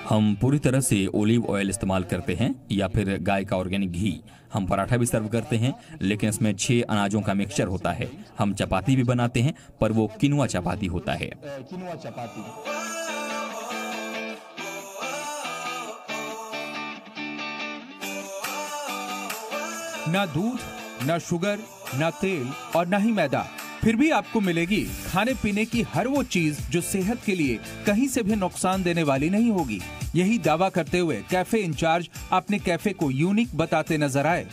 हम पूरी तरह से ओलिव ऑयल इस्तेमाल करते हैं या फिर गाय का ऑर्गेनिक घी। हम पराठा भी सर्व करते हैं, लेकिन इसमें 6 अनाजों का मिक्सचर होता है। हम चपाती भी बनाते हैं, पर वो किनुआ चपाती होता है। किनुआ चपाती। ना दूध, ना शुगर, ना तेल और ना ही मैदा, फिर भी आपको मिलेगी खाने पीने की हर वो चीज जो सेहत के लिए कहीं से भी नुकसान देने वाली नहीं होगी। यही दावा करते हुए कैफे इंचार्ज अपने कैफे को यूनिक बताते नजर आए।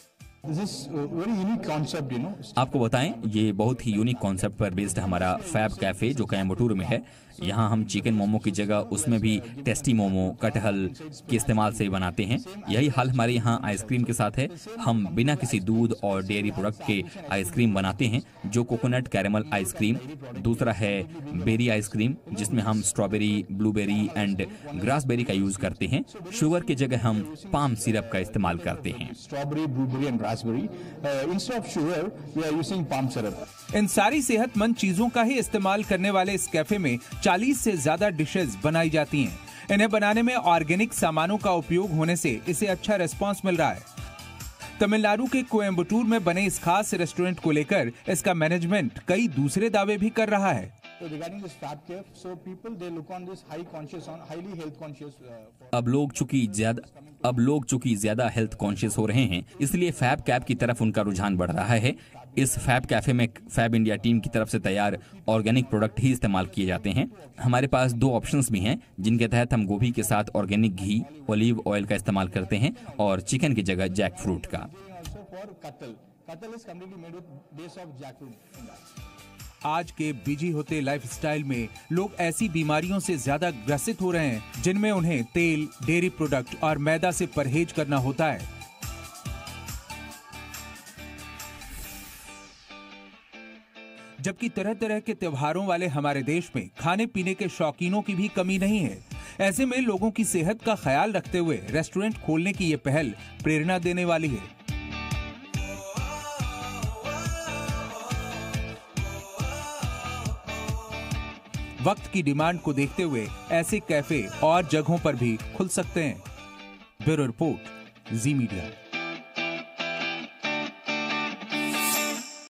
आपको बताएं, ये बहुत ही यूनिक कॉन्सेप्ट पर बेस्ड हमारा फैब कैफे जो कोयम्बटूर में है। यहाँ हम चिकन मोमो की जगह उसमें भी टेस्टी मोमो कटहल के इस्तेमाल से बनाते हैं। यही हाल हमारे यहाँ आइसक्रीम के साथ है। हम बिना किसी दूध और डेयरी प्रोडक्ट के आइसक्रीम बनाते हैं, जो कोकोनट कैरेमल आइसक्रीम। दूसरा है बेरी आइसक्रीम, जिसमें हम स्ट्रॉबेरी, ब्लूबेरी एंड ग्रासबेरी का यूज करते हैं। शुगर की जगह हम पाम सिरप का इस्तेमाल करते हैं। Strawberry, blueberry and raspberry, instead of sugar we are using palm syrup. इन सारी सेहतमंद चीजों का ही इस्तेमाल करने वाले इस कैफे में 40 से ज्यादा डिशेस बनाई जाती हैं। इन्हें बनाने में ऑर्गेनिक सामानों का उपयोग होने से इसे अच्छा रिस्पांस मिल रहा है। तमिलनाडु के कोयम्बटूर में बने इस खास रेस्टोरेंट को लेकर इसका मैनेजमेंट कई दूसरे दावे भी कर रहा है। अब लोग चूंकि ज्यादा हेल्थ कॉन्शियस हो रहे हैं, इसलिए फैब कैफ की तरफ उनका रुझान बढ़ रहा है। इस फैब कैफे में फैब इंडिया टीम की तरफ से तैयार ऑर्गेनिक प्रोडक्ट ही इस्तेमाल किए जाते हैं। हमारे पास 2 ऑप्शंस भी हैं, जिनके तहत हम गोभी के साथ ऑर्गेनिक घी, ओलिव ऑयल का इस्तेमाल करते हैं और चिकन की जगह जैक फ्रूट का। आज के बिजी होते लाइफस्टाइल में लोग ऐसी बीमारियों से ज्यादा ग्रसित हो रहे हैं जिनमें उन्हें तेल, डेयरी प्रोडक्ट और मैदा से परहेज करना होता है। जबकि तरह तरह के त्योहारों वाले हमारे देश में खाने पीने के शौकीनों की भी कमी नहीं है। ऐसे में लोगों की सेहत का ख्याल रखते हुए रेस्टोरेंट खोलने की ये पहल प्रेरणा देने वाली है। वक्त की डिमांड को देखते हुए ऐसे कैफे और जगहों पर भी खुल सकते हैं। Bureau report, Zee media.